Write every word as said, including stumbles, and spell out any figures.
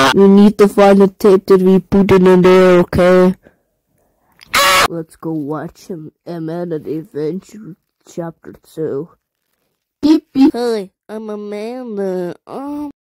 We need to find the tape that we put it in there, okay? Let's go watch him. Amanda Adventure Chapter two. Hey, I'm Amanda. Um.